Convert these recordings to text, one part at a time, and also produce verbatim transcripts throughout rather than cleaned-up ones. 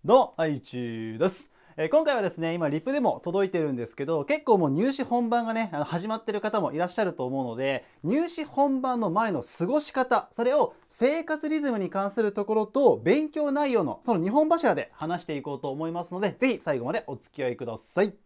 どうも、愛知です。えー、今回はですね、今リップでも届いてるんですけど、結構もう入試本番がね、あの始まってる方もいらっしゃると思うので、入試本番の前の過ごし方、それを生活リズムに関するところと勉強内容のそのにほん柱で話していこうと思いますので、ぜひ最後までお付き合いください。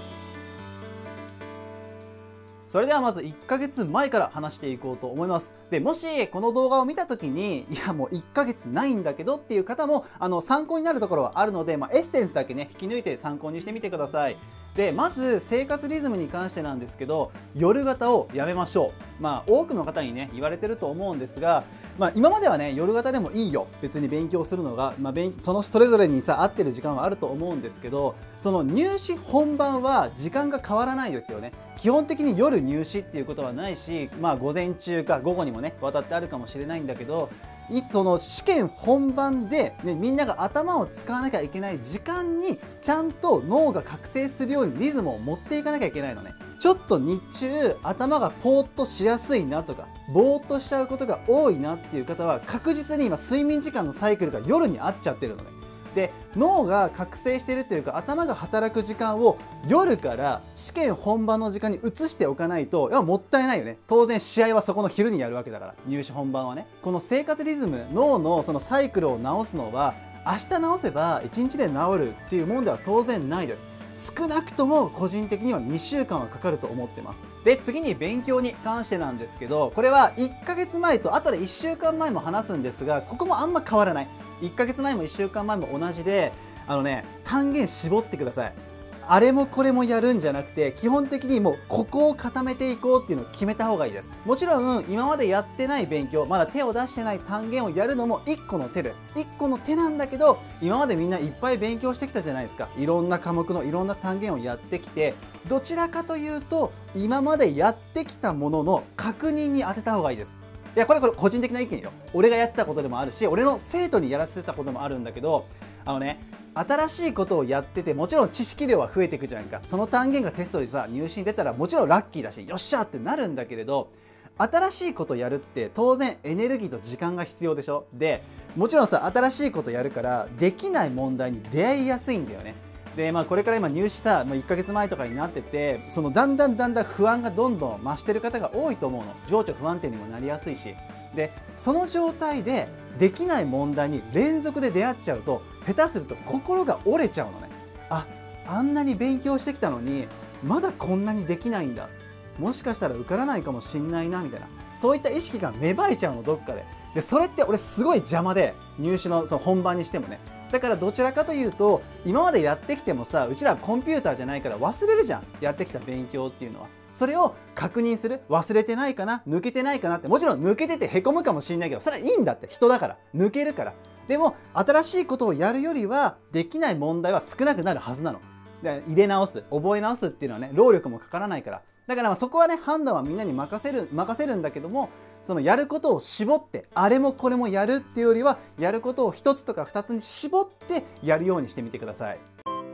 それではまずいっかげつまえから話していこうと思います。で、もしこの動画を見た時に、いやもういっかげつないんだけどっていう方も、あの参考になるところはあるので、まあ、エッセンスだけね、引き抜いて参考にしてみてください。で、まず生活リズムに関してなんですけど、夜型をやめましょう。まあ多くの方にね、言われてると思うんですが、まあ今まではね、夜型でもいいよ。別に勉強するのが、まあ、勉そのそれぞれにさ、合ってる時間はあると思うんですけど、その入試本番は時間が変わらないですよね。基本的に夜入試っていうことはないし、まあ午前中か午後にもね、渡ってあるかもしれないんだけど、いつその試験本番で、ね、みんなが頭を使わなきゃいけない時間にちゃんと脳が覚醒するようにリズムを持っていかなきゃいけないのね。ちょっと日中頭がポーっとしやすいなとかぼーっとしちゃうことが多いなっていう方は確実に今睡眠時間のサイクルが夜に合っちゃってるのね。で、脳が覚醒しているというか頭が働く時間を夜から試験本番の時間に移しておかないと、いやもったいないよね。当然試合はそこの昼にやるわけだから、入試本番はね。この生活リズム、脳のそのサイクルを直すのは明日直せばいちにちで治るっていうもんでは当然ないです。少なくとも個人的にはにしゅうかんはかかると思ってます。で、次に勉強に関してなんですけど、これはいっかげつまえと後でいっしゅうかんまえも話すんですが、ここもあんま変わらない。いっかげつまえもいっしゅうかんまえも同じで、あのね、単元絞ってください。あれもこれもやるんじゃなくて、基本的にもうここを固めていこうっていうのを決めた方がいいです。もちろん今までやってない勉強、まだ手を出してない単元をやるのもいっこの手です。いっこの手なんだけど、今までみんないっぱい勉強してきたじゃないですか。いろんな科目のいろんな単元をやってきて、どちらかというと今までやってきたものの確認に当てた方がいいです。いや、これこれ個人的な意見よ。俺がやってたことでもあるし、俺の生徒にやらせてたこともあるんだけど、あのね、新しいことをやってて、もちろん知識量は増えていくじゃんか。その単元がテストでさ、入試に出たらもちろんラッキーだし、よっしゃってなるんだけれど、新しいことやるって当然エネルギーと時間が必要でしょ。で、もちろんさ、新しいことやるからできない問題に出会いやすいんだよね。で、まあこれから今入試さ、もういっかげつまえとかになってて、そのだんだんだんだん不安がどんどん増してる方が多いと思うの。情緒不安定にもなりやすいし。で、その状態でできない問題に連続で出会っちゃうと、下手すると心が折れちゃうのね。あ、あんなに勉強してきたのにまだこんなにできないんだ、もしかしたら受からないかもしんないなみたいな、そういった意識が芽生えちゃうの、どっかで。で、それって俺すごい邪魔で、入試のその本番にしてもね。だからどちらかというと、今までやってきてもさ、うちらコンピューターじゃないから忘れるじゃん、やってきた勉強っていうのは。それを確認する、忘れてないかな、抜けてないかなって、もちろん抜けててへこむかもしれないけど、それはいいんだって、人だから抜けるから。でも新しいことをやるよりはできない問題は少なくなるはずなの。で、入れ直す、覚え直すっていうのはね、労力もかからないから。だからまあそこはね、判断はみんなに任せる任せるんだけども、そのやることを絞ってあれもこれもやるっていうよりは、やることをひとつとかふたつに絞ってやるようにしてみてください。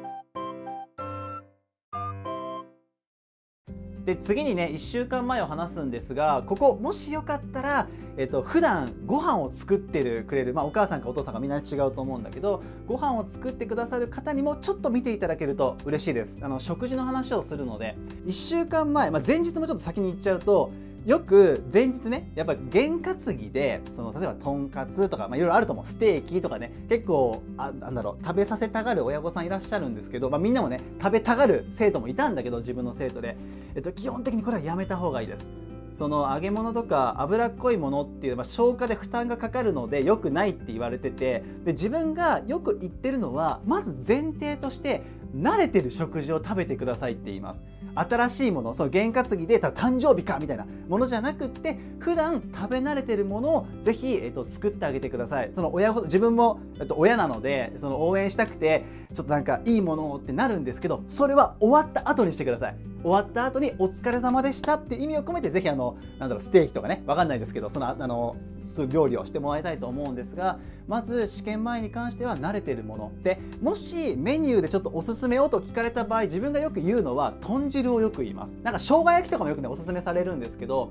で、次にね、いっしゅうかんまえを話すんですが、ここもしよかったら、えっと、普段ご飯を作ってるくれる、まあ、お母さんかお父さんかみんな違うと思うんだけど、ご飯を作ってくださる方にもちょっと見ていただけると嬉しいです。あの食事の話をするので、いっしゅうかんまえ、まあ、前日もちょっと先に言っちゃうと、よく前日ね、やっぱ験担ぎで、その例えばとんかつとか、まあ、いろいろあると思う、ステーキとかね、結構あなんだろう、食べさせたがる親御さんいらっしゃるんですけど、まあ、みんなもね食べたがる生徒もいたんだけど、自分の生徒で、えっと、基本的にこれはやめた方がいいです。その揚げ物とか脂っこいものっていうのは消化で負担がかかるので良くないって言われてて、で自分がよく言ってるのは、まず前提として慣れてる食事を食べてくださいって言います。新しいもの、その験担ぎで誕生日かみたいなものじゃなくって、普段食べ慣れてるものをぜひ、えっと、作ってあげてください。その親ほど自分も、えっと、親なので、その応援したくてちょっとなんかいいものってなるんですけど、それは終わった後にしてください。終わった後にお疲れ様でしたって意味を込めて、ぜひあのなんだろう、ステーキとかね、わかんないですけど、そのあの料理をしてもらいたいと思うんですが、まず試験前に関しては慣れてるもので、もしメニューでちょっとおすすめをと聞かれた場合、自分がよく言うのは豚汁をよく言います。なんか生姜焼きとかもよくねおすすめされるんですけど、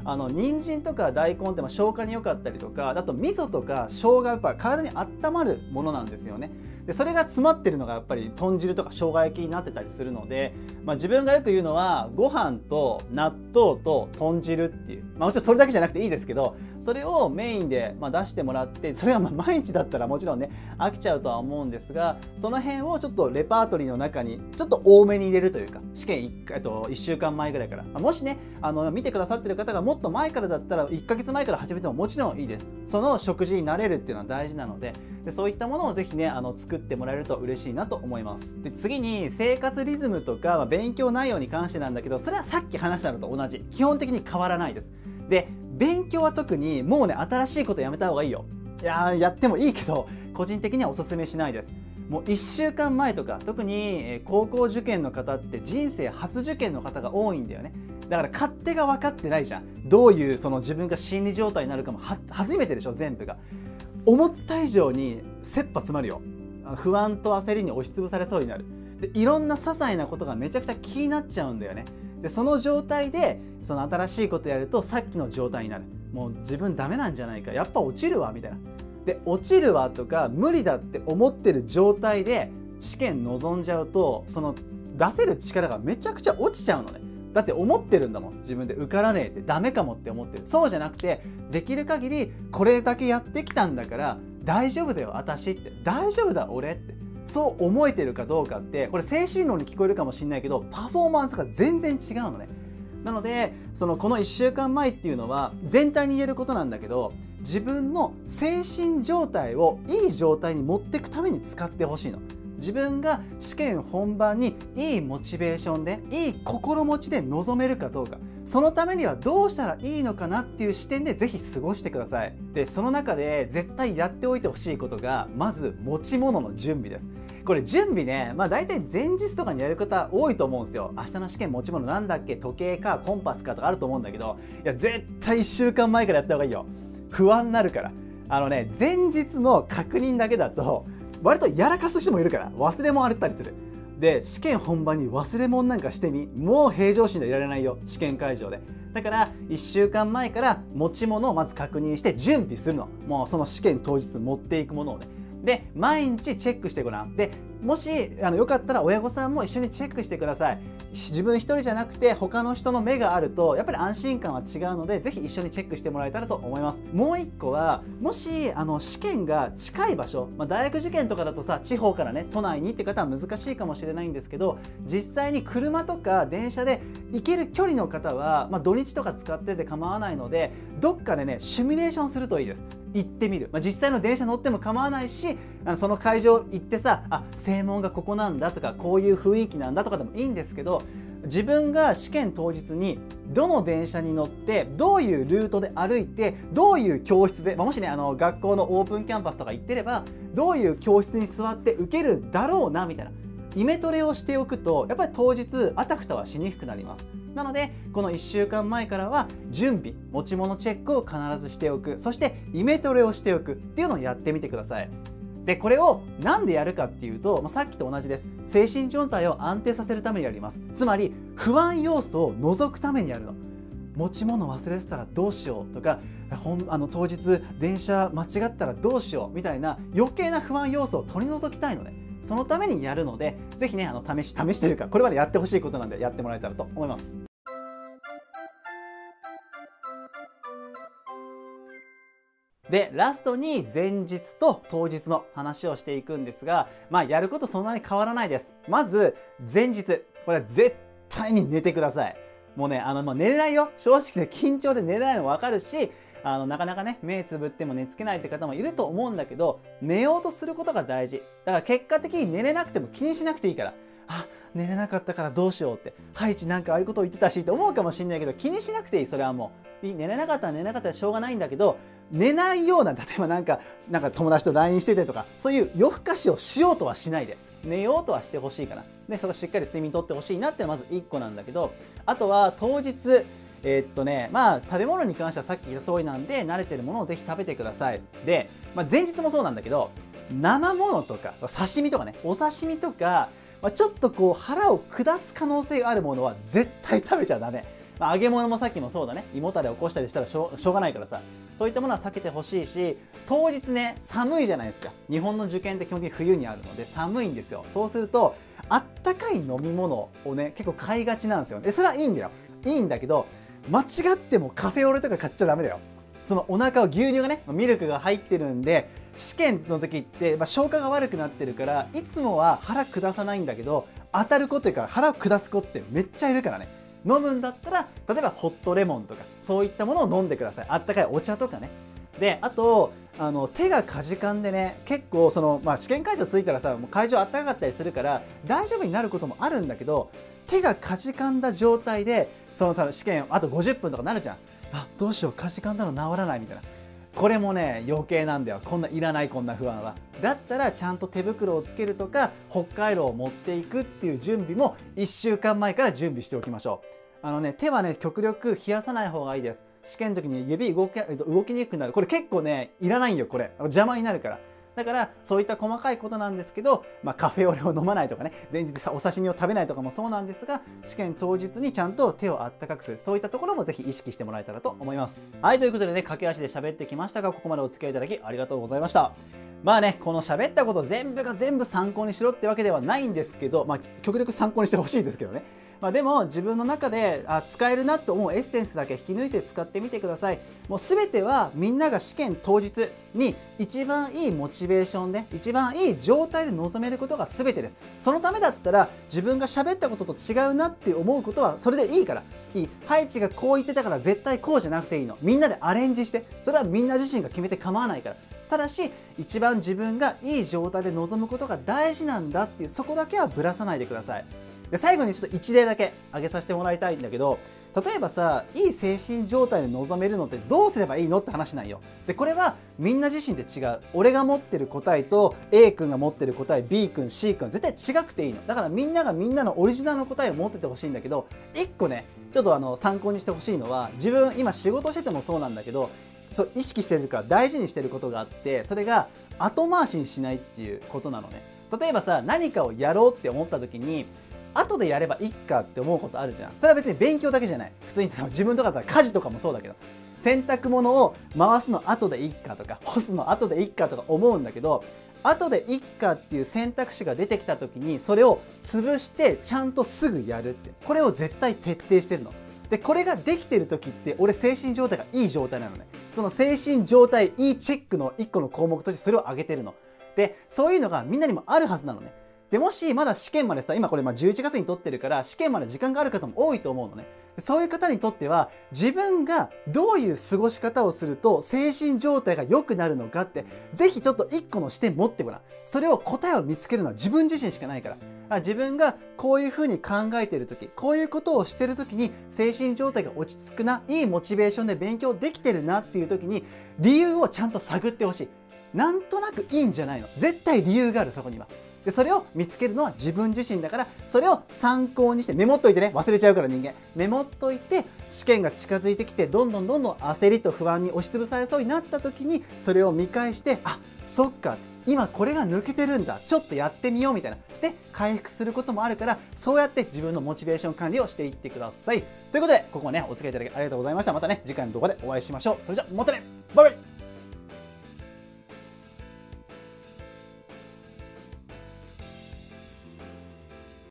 あの人参とか大根ってまあ消化に良かったりとか、あと味噌とか生姜やっぱ体に温まるものなんですよね。でそれが詰まってるのがやっぱり豚汁とか生姜焼きになってたりするので、まあ、自分がよく言うのはご飯と納豆と豚汁っていう、まあ、もちろんそれだけじゃなくていいですけど、それをメインでまあ出してもらって、それがまあ毎日だったらもちろんね飽きちゃうとは思うんですが、その辺をちょっとレパートリーの中にちょっと多めに入れるというか、試験 1, 回といっしゅうかんまえぐらいから、まあ、もしねあの見てくださってる方がもっと前からだったらいっかげつまえから始めてももちろんいいです。その食事に慣れるっていうのは大事なので、でそういったものをぜひねあの作ってもらえると嬉しいなと思います。で次に生活リズムとか、まあ、勉強内容に関してなんだけど、それはさっき話したのと同じ、基本的に変わらないです。で勉強は特にもうね新しいことやめた方がいいよ。いやーやってもいいけど個人的にはおすすめしないです。もういっしゅうかんまえとか、特に高校受験の方って人生初受験の方が多いんだよね。だから勝手が分かってないじゃん。どういうその自分が心理状態になるかもは初めてでしょ。全部が思った以上に切羽詰まるよ。不安と焦りに押しつぶされそうになる。でいろんな些細なことがめちゃくちゃ気になっちゃうんだよね。でその状態でその新しいことやるとさっきの状態になる。もう自分ダメなんじゃないか、やっぱ落ちるわみたいな。で落ちるわとか無理だって思ってる状態で試験臨んじゃうと、その出せる力がめちゃくちゃ落ちちゃうのね。だって思ってるんだもん、自分で受からねえって、ダメかもって思ってる。そうじゃなくて、できる限りこれだけやってきたんだから大丈夫だよ私って、大丈夫だ俺って、そう思えてるかどうかって、これ精神論に聞こえるかもしれないけどパフォーマンスが全然違うのね。なのでそのこのいっしゅうかんまえっていうのは全体に言えることなんだけど、自分の精神状態をいい状態に持っていくために使ってほしいの。自分が試験本番にいいモチベーションでいい心持ちで臨めるかどうか、そのためにはどうしたらいいのかなっていう視点でぜひ過ごしてください。でその中で絶対やっておいてほしいことがまず持ち物の準備です。これ準備ね、まあ大体前日とかにやる方多いと思うんですよ。明日の試験持ち物なんだっけ、時計かコンパスかとかあると思うんだけど、いや絶対いっしゅうかんまえからやった方がいいよ。不安になるから。あのね前日の確認だけだと割とやらかす人もいるから忘れ物あったりする。で試験本番に忘れ物なんかしてみ、もう平常心でいられないよ、試験会場で。だからいっしゅうかんまえから持ち物をまず確認して準備するの。もうその試験当日持っていくものをね。で毎日チェックしてごらん。でもしあのよかったら親御さんも一緒にチェックしてください。自分一人じゃなくて他の人の目があるとやっぱり安心感は違うので、ぜひ一緒にチェックしてもらえたらと思います。もう一個は、もしあの試験が近い場所、まあ、大学受験とかだとさ地方からね都内にって方は難しいかもしれないんですけど、実際に車とか電車で行ける距離の方は、まあ、土日とか使ってて構わないので、どっかでねシミュレーションするといいです。行ってみる、まあ、実際の電車乗っても構わないし、あのその会場行ってさ、あ正門がここなんだとかこういう雰囲気なんだとかでもいいんですけど、自分が試験当日にどの電車に乗ってどういうルートで歩いてどういう教室で、まあ、もしねあの学校のオープンキャンパスとか行ってればどういう教室に座って受けるだろうなみたいなイメトレをしておくと、やっぱり当日あたふたはしにくくなります。なのでこのいっしゅうかんまえからは準備、持ち物チェックを必ずしておく、そしてイメトレをしておくっていうのをやってみてください。でこれをなんでやるかっていうと、まあ、さっきと同じです。精神状態を安定させるためにやります。つまり不安要素を除くためにやるの。持ち物忘れてたらどうしようとか、本あの当日電車間違ったらどうしようみたいな余計な不安要素を取り除きたいのね。そのためにやるので、ぜひねあの試し試しというかこれまでやってほしいことなんでやってもらえたらと思います。でラストに前日と当日の話をしていくんですが、まあやることそんなに変わらないです。まず前日、これは絶対に寝てください。もうねあの、まあ、寝れないよ、正直ね緊張で寝れないの分かるし、あのなかなかね目つぶっても寝つけないって方もいると思うんだけど、寝ようとすることが大事だから、結果的に寝れなくても気にしなくていいから。あ、寝れなかったからどうしようって、ハイチなんかああいうことを言ってたしって思うかもしれないけど、気にしなくていい。それはもう寝れなかったら寝れなかったらしょうがないんだけど、寝ないような、例えばなんかなんか友達と ライン しててとか、そういう夜更かしをしようとはしないで、寝ようとはしてほしいかな。でそこしっかり睡眠とってほしいなってまずいっこなんだけど、あとは当日えーっとねまあ食べ物に関してはさっき言った通りなんで、慣れてるものをぜひ食べてください。で、まあ、前日もそうなんだけど、生ものとか刺身とかね、お刺身とか、まあ、ちょっとこう腹を下す可能性があるものは絶対食べちゃダメ。 まあ、揚げ物もさっきもそうだね、胃もたれ起こしたりしたらしょう、しょうがないからさ、そういったものは避けてほしいし、当日ね寒いじゃないですか。日本の受験って基本的に冬にあるので寒いんですよ。そうするとあったかい飲み物をね結構買いがちなんですよ。でそれはいいんだよ、いいんだけど、間違ってもカフェオレとか買っちゃダメだよ。そのお腹を、牛乳がねミルクが入ってるんで、試験の時って、まあ、消化が悪くなってるから、いつもは腹下さないんだけど、当たる子というか腹を下す子ってめっちゃいるからね。飲むんだったら例えばホットレモンとかそういったものを飲んでください。あったかいお茶とかね。であとあの手がかじかんでね、結構その、まあ、試験会場着いたらさ、もう会場あったかかったりするから大丈夫になることもあるんだけど、手がかじかんだ状態でその試験あとごじゅっぷんとかなるじゃん。あ、どうしよう、かじかんだの治らないみたいな。これもね余計なんだよ。こんないらない、こんな不安は。だったらちゃんと手袋をつけるとか北海道を持っていくっていう準備もいっしゅうかんまえから準備しておきましょう。あのね、手はね極力冷やさない方がいいです。試験の時に指動き、動きにくくなる。これ結構ねいらないよ、これ邪魔になるから。だからそういった細かいことなんですけど、まあ、カフェオレを飲まないとかね、前日お刺身を食べないとかもそうなんですが、試験当日にちゃんと手をあったかくする、そういったところもぜひ意識してもらえたらと思います。はい、ということでね、駆け足で喋ってきましたが、ここまでお付き合いいただきありがとうございました。まあね、この喋ったこと全部が全部参考にしろってわけではないんですけど、まあ極力参考にしてほしいですけどね。まあでも自分の中であ使えるなと思うエッセンスだけ引き抜いて使ってみてください。もう全てはみんなが試験当日に一番いいモチベーションで一番いい状態で臨めることが全てです。そのためだったら自分が喋ったことと違うなって思うことはそれでいいからいい。ハイチがこう言ってたから絶対こうじゃなくていいの。みんなでアレンジして、それはみんな自身が決めて構わないから。ただし一番自分がいい状態で臨むことが大事なんだっていう、そこだけはぶらさないでください。で最後にちょっと一例だけ挙げさせてもらいたいんだけど、例えばさ、いい精神状態で臨めるのってどうすればいいのって話なんよ。でこれはみんな自身で違う。俺が持ってる答えと A 君が持ってる答え、 B 君 C 君絶対違くていいの。だからみんながみんなのオリジナルの答えを持っててほしいんだけど、いっこねちょっとあの参考にしてほしいのは、自分今仕事しててもそうなんだけど、そう意識してるというか大事にしてることがあって、それが後回しにしないっていうことなのね。例えばさ、何かをやろうって思った時に後でやればいいかって思うことあるじゃん。それは別に勉強だけじゃない。普通に自分とかだったら家事とかもそうだけど、洗濯物を回すの後でいいかとか干すの後でいいかとか思うんだけど、後でいいかっていう選択肢が出てきた時にそれを潰してちゃんとすぐやるって、これを絶対徹底してるの。でこれができてる時って俺精神状態がいい状態なのね。その精神状態いいチェックのいっこの項目としてそれを挙げてるので、そういうのがみんなにもあるはずなのね。でもしまだ試験までさ、今これまあじゅういちがつに撮ってるから試験まで時間がある方も多いと思うのね。そういう方にとっては自分がどういう過ごし方をすると精神状態が良くなるのかってぜひちょっといっこの視点持ってごらん。それを答えを見つけるのは自分自身しかないから。あ、自分がこういうふうに考えている時、こういうことをしている時に精神状態が落ち着くな、いいモチベーションで勉強できてるなっていう時に理由をちゃんと探ってほしい。なんとなくいいんじゃないの。絶対理由がある、そこには。でそれを見つけるのは自分自身だから、それを参考にしてメモっといてね。忘れちゃうから人間。メモっといて、試験が近づいてきてどんどんどんどん焦りと不安に押しつぶされそうになった時にそれを見返して、あ、そっか、今これが抜けてるんだ、ちょっとやってみようみたいなで回復することもあるから、そうやって自分のモチベーション管理をしていってください。ということでここまでねお付き合いいただきありがとうございました。またね次回の動画でお会いしましょう。それじゃまたね、バイバイ。